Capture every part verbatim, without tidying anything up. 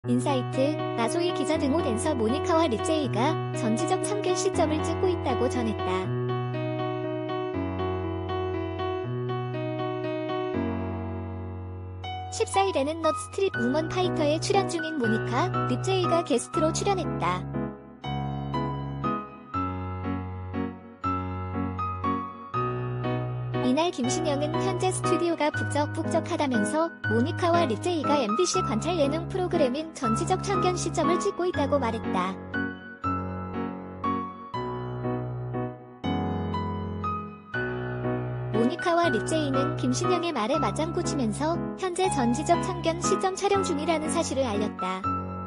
인사이트, 나소희 기자 등 오 댄서 모니카와 립제이가 전지적 참견 시점을 찍고 있다고 전했다. 십사 일에는 넛 스트릿 우먼 파이터에 출연 중인 모니카, 립제이가 게스트로 출연했다. 이날 김신영은 현재 스튜디오가 북적북적하다면서 모니카와 립제이가 엠비씨 관찰 예능 프로그램인 전지적 참견 시점을 찍고 있다고 말했다. 모니카와 립제이는 김신영의 말에 맞장구 치면서 현재 전지적 참견 시점 촬영 중이라는 사실을 알렸다.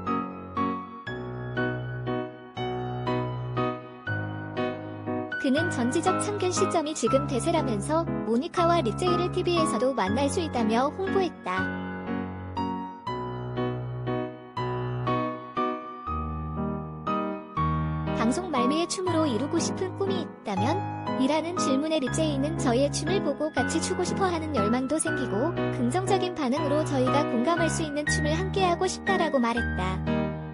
그는 전지적 참견 시점이 지금 대세라면서 모니카와 립제이를 티비에서도 만날 수 있다며 홍보했다. 방송 말미에 춤으로 이루고 싶은 꿈이 있다면? 이라는 질문에 립제이는 저희의 춤을 보고 같이 추고 싶어하는 열망도 생기고 긍정적인 반응으로 저희가 공감할 수 있는 춤을 함께하고 싶다라고 말했다.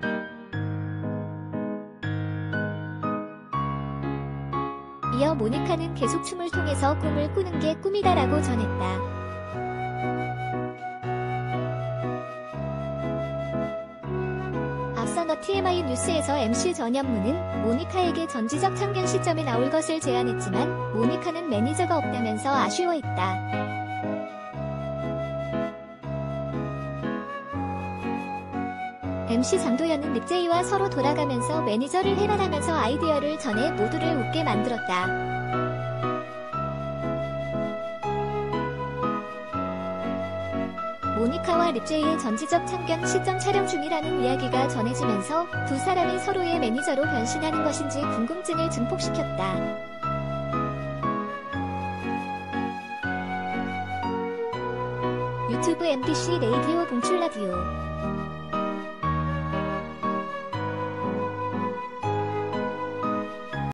이어 모니카는 계속 춤을 통해서 꿈을 꾸는 게 꿈이다라고 전했다. 앞서 너 티엠아이 뉴스에서 엠씨 전현무는 모니카에게 전지적 참견 시점에 나올 것을 제안했지만 모니카는 매니저가 없다면서 아쉬워했다. 엠씨 장도연은 립제이와 서로 돌아가면서 매니저를 해라라면서 아이디어를 전해 모두를 웃게 만들었다. 모니카와 립제이의 전지적 참견 시점 촬영 중이라는 이야기가 전해지면서 두 사람이 서로의 매니저로 변신하는 것인지 궁금증을 증폭시켰다. 유튜브 엠비씨 레이디오 봉출라디오